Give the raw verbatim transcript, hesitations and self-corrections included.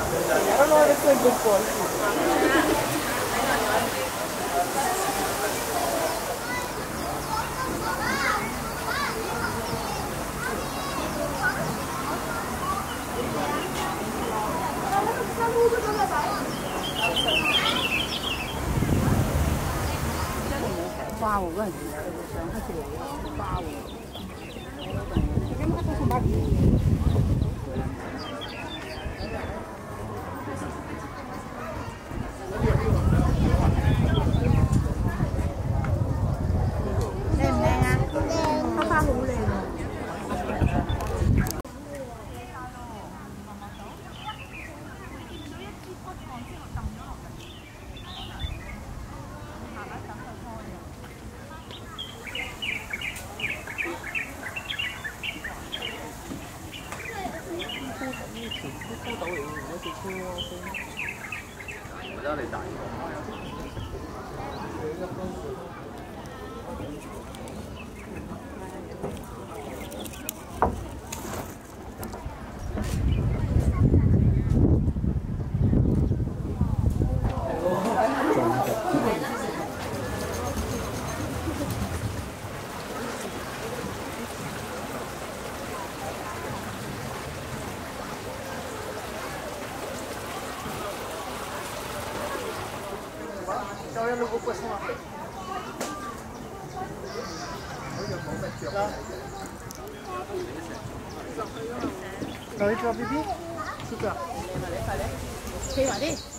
I don't know if it's a good quality. 八五问，他是八五。靚唔靚啊？花花好靚啊！ 我家你大個。Ahora lo ocupo eso más. Rồi cho bíbí. Super. Vale, vale. Sí, vale.